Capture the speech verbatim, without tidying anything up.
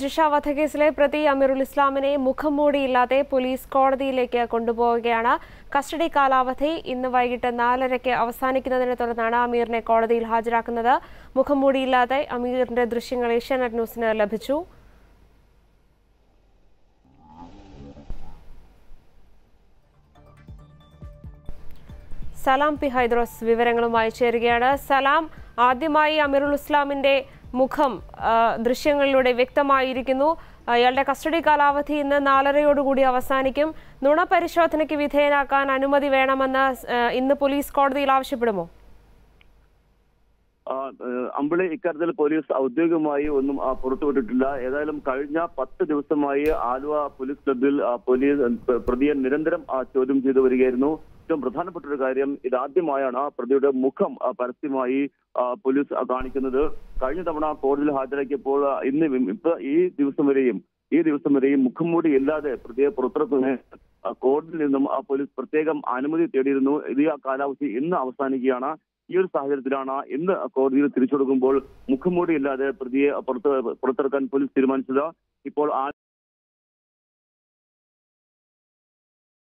ജിഷ വധക്കേസിലെ പ്രതി അമീറുൽ ഇസ്ലാമിനെ മുഖംമൂടിയില്ലാതെ പോലീസ് കോടതിയിലേക്ക് കൊണ്ടുപോവുകയാണ്. കസ്റ്റഡി കാലാവധി ഇന്ന് വൈകിട്ട് നാലരയ്ക്ക് അവസാനിക്കുന്നതിനെ തുടർന്നാണ് അമീറിനെ കോടതിയിൽ ഹാജരാക്കുന്നത്. മുഖംമൂടിയില്ലാതെ അമീറിന്റെ ദൃശ്യങ്ങൾ ഏഷ്യാനെറ്റ് ന്യൂസിന് ലഭിച്ചു. സലാം പി ഹൈദ്രോസ് വിവരങ്ങളുമായി ചേരുകയാണ്. സലാം, ആദ്യമായി അമീറുൽ ഇസ്ലാമിന്റെ മുഖം ദൃശ്യങ്ങളിലൂടെ വ്യക്തമായിരിക്കുന്നു. അയാളുടെ കസ്റ്റഡി കാലാവധി ഇന്ന് നാലരയോടുകൂടി അവസാനിക്കും. നുണ പരിശോധനയ്ക്ക് വിധേയനാക്കാൻ അനുമതി വേണമെന്ന് ഇന്ന് പോലീസ് കോടതിയിൽ ആവശ്യപ്പെടുമോ? അമ്പിളി, ഇക്കാര്യത്തിൽ പോലീസ് ഔദ്യോഗികമായി ഒന്നും പുറത്തുവിട്ടിട്ടില്ല. ഏതായാലും കഴിഞ്ഞ പത്ത് ദിവസമായി ആലുവ പോലീസ് ക്ലബിൽ പോലീസ് പ്രതിയെ നിരന്തരം ചോദ്യം ചെയ്തു വരികയായിരുന്നു. ഏറ്റവും പ്രധാനപ്പെട്ട ഒരു കാര്യം, ഇതാദ്യമായാണ് പ്രതിയുടെ മുഖം പരസ്യമായി പോലീസ് കാണിക്കുന്നത്. കഴിഞ്ഞ തവണ കോടതിയിൽ ഹാജരാക്കിയപ്പോൾ ഇന്ന് ഇപ്പൊ ഈ ദിവസം വരെയും ഈ ദിവസം വരെയും മുഖംമൂടി ഇല്ലാതെ പ്രതിയെ പുറത്തിറക്കുന്ന കോടതിയിൽ നിന്നും പോലീസ് പ്രത്യേകം അനുമതി തേടിയിരുന്നു. ഇത് ആ കാലാവധി ഇന്ന് അവസാനിക്കുകയാണ്. ഈ ഒരു സാഹചര്യത്തിലാണ് ഇന്ന് കോടതിയിൽ തിരിച്ചു കൊടുക്കുമ്പോൾ മുഖംമൂടി ഇല്ലാതെ പ്രതിയെ പുറത്ത് പുറത്തിറക്കാൻ പോലീസ് തീരുമാനിച്ചത്. ഇപ്പോൾ